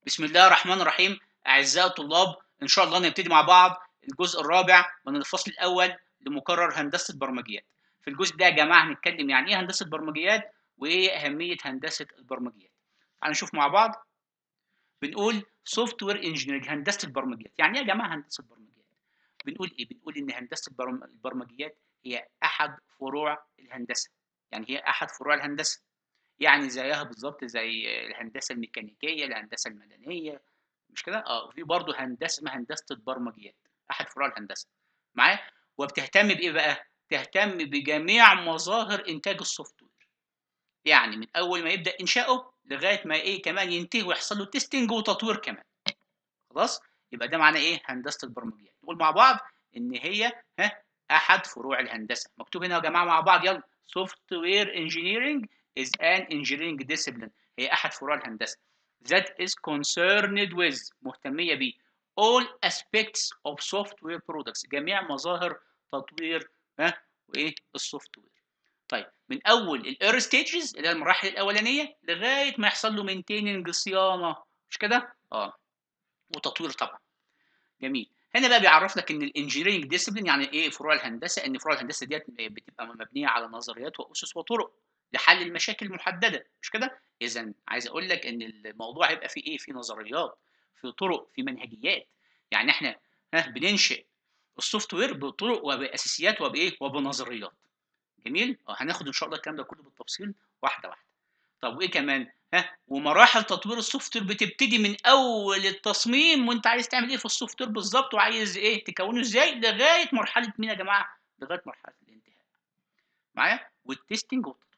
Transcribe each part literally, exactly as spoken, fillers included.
بسم الله الرحمن الرحيم. أعزائي الطلاب، إن شاء الله نبتدي مع بعض الجزء الرابع من الفصل الأول لمقرر هندسة البرمجيات. في الجزء ده يا جماعة هنتكلم يعني إيه هندسة برمجيات وإيه أهمية هندسة البرمجيات. تعالوا نشوف مع بعض. بنقول سوفت وير انجينيرنج، هندسة البرمجيات. يعني إيه يا جماعة هندسة البرمجيات؟ بنقول إيه؟ بنقول إن هندسة البرم- البرمجيات هي أحد فروع الهندسة. يعني هي أحد فروع الهندسة. يعني زيها بالضبط زي الهندسة الميكانيكية، الهندسة المدنية، مش كده؟ آه، وفي برضه هندسة اسمها هندسة البرمجيات، أحد فروع الهندسة. معايا؟ وبتهتم بإيه بقى؟ تهتم بجميع مظاهر إنتاج السوفت وير. يعني من أول ما يبدأ إنشاؤه لغاية ما إيه كمان ينتهي ويحصل له تيستنج وتطوير كمان. خلاص؟ يبقى ده معناه إيه؟ هندسة البرمجيات. نقول مع بعض إن هي ها أحد فروع الهندسة. مكتوب هنا يا جماعة مع بعض يلا. Software engineering is an engineering discipline. هي أحد فروع الهندسة. That is concerned with مهتمية ب all aspects of software products. جميع مظاهر تطوير ها وإيه السوفت وير. طيب من أول الإيرلي ستيجز اللي هي المراحل الأولانية لغاية ما يحصل له مينتيننج صيانة، مش كده؟ اه وتطوير طبعا. جميل. هنا بقى بيعرف لك ان الانجينيرنج ديسيبلين يعني ايه فروع الهندسه، ان فروع الهندسه ديت بتبقى مبنيه على نظريات واسس وطرق لحل المشاكل المحدده، مش كده؟ اذا عايز اقول لك ان الموضوع هيبقى فيه ايه؟ في نظريات، في طرق، في منهجيات. يعني احنا ها بننشئ السوفت وير بطرق وباساسيات وبايه وبنظريات. جميل؟ اه هناخد ان شاء الله الكلام ده كله بالتفصيل واحده واحده. طب وايه كمان؟ ها ومراحل تطوير السوفت وير بتبتدي من اول التصميم وانت عايز تعمل ايه في السوفت وير بالظبط وعايز ايه تكونه ازاي لغايه مرحله مين يا جماعه؟ لغايه مرحله الانتهاء. معايا؟ والتستنج والتطوير.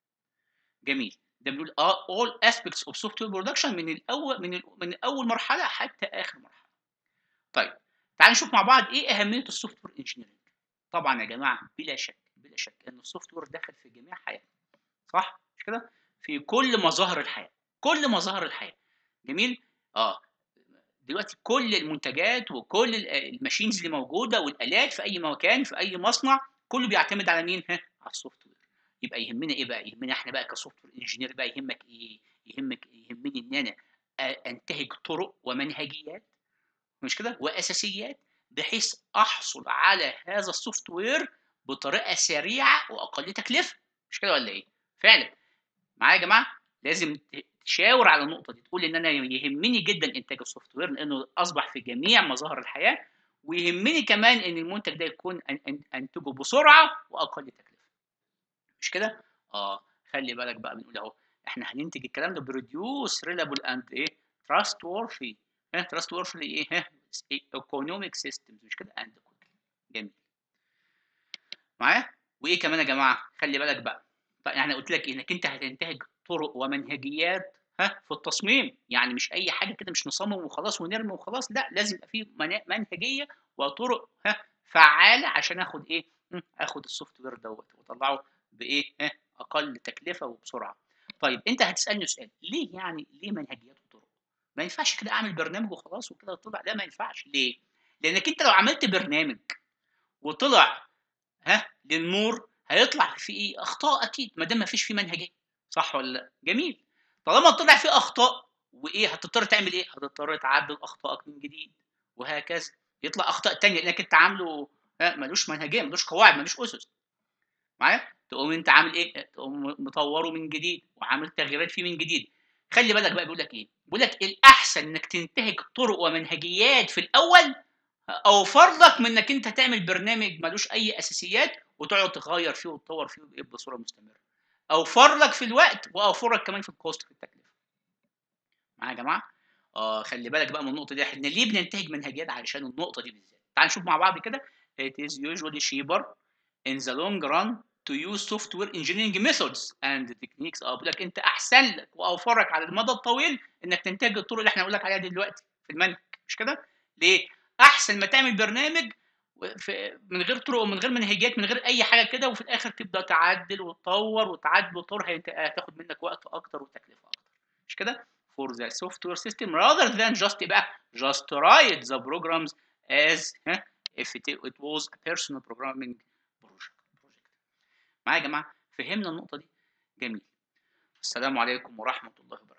جميل. ده بنقول اه all aspects of software production من الاول من ال من اول مرحله حتى اخر مرحله. طيب تعالوا نشوف مع بعض ايه اهميه السوفت وير انجينيرنج. طبعا يا جماعه بلا شك بلا شك ان السوفت وير داخل في جميع حياتنا. صح؟ مش كده؟ في كل مظاهر الحياة، كل مظاهر الحياة. جميل؟ آه. دلوقتي كل المنتجات وكل ال الماشينز اللي موجودة والآلات في أي مكان في أي مصنع، كله بيعتمد على مين؟ ها، على السوفت وير. يبقى يهمنا إيه بقى؟ يهمنا إحنا بقى كسوفت وير انجينير بقى يهمك إيه؟ يهمك يهمني إن أنا أ أنتهج طرق ومنهجيات، مش كده؟ وأساسيات بحيث أحصل على هذا السوفت وير بطريقة سريعة وأقل تكلفة. مش كده والّا إيه؟ فعلًا. معايا يا جماعه؟ لازم تشاور على النقطه دي، تقول ان انا يهمني جدا انتاج السوفت وير لانه اصبح في جميع مظاهر الحياه، ويهمني كمان ان المنتج ده يكون انتجه بسرعه واقل تكلفه. مش كده؟ اه خلي بالك بقى بنقول اهو احنا هننتج الكلام ده بريديوس ريلابل اند ايه تراست وورثي. ها تراست وورثي ايه؟ ها ايكونوميك سيستمز، مش كده؟ اند جميل. معايا؟ وايه كمان يا جماعه؟ خلي بالك بقى. يعني قلت لك انك انت هتنتهج طرق ومنهجيات ها في التصميم. يعني مش اي حاجه كده، مش نصمم وخلاص ونرمي وخلاص، لا لازم يبقى في منهجيه وطرق ها فعاله عشان اخد ايه؟ اخد السوفت وير دوت واطلعه بايه؟ ها اقل تكلفه وبسرعه. طيب انت هتسالني سؤال، ليه يعني ليه منهجيات وطرق؟ ما ينفعش كده اعمل برنامج وخلاص وكده طلع؟ لا ما ينفعش. ليه؟ لانك انت لو عملت برنامج وطلع ها للنور هيطلع فيه ايه؟ اخطاء اكيد ما دام ما فيش فيه منهجيه. صح ولا لا؟ جميل. طالما طلع فيه اخطاء وايه هتضطر تعمل ايه؟ هتضطر تعدل اخطائك من جديد وهكذا. يطلع اخطاء تانية لانك انت عامله ها ملوش منهجيه، ملوش قواعد، ملوش اسس. معايا؟ تقوم انت عامل ايه؟ تقوم مطوره من جديد وعامل تغييرات فيه من جديد. خلي بالك بقى بيقول لك ايه؟ بيقول لك الاحسن انك تنتهج طرق ومنهجيات في الاول اوفر لك من انك انت تعمل برنامج ملوش اي اساسيات وتقعد تغير فيه وتطور فيه بصوره مستمره. اوفر لك في الوقت واوفر لك كمان في الكوست، في التكلفه. معايا يا جماعه؟ اه خلي بالك بقى من النقطه دي. احنا ليه بننتهج منهجيات؟ علشان النقطه دي بالذات. تعال نشوف مع بعض كده. it is usually cheaper in the long run to use software engineering methods and techniques. اه بقول لك انت احسن لك واوفر لك على المدى الطويل انك تنتهج الطرق اللي احنا بنقول لك عليها دي دلوقتي في المنهج. مش كده؟ ليه؟ احسن ما تعمل برنامج من غير طرق ومن غير منهجيات من غير اي حاجه كده، وفي الاخر تبدا تعدل وتطور وتعدل وتطور، هتاخد منك وقت اكتر وتكلفه اكتر. مش كده؟ for the software system rather than just بقى just write the programs as if it, it was a personal programming project. معايا يا جماعه؟ فهمنا النقطه دي؟ جميل. السلام عليكم ورحمه الله وبركاته.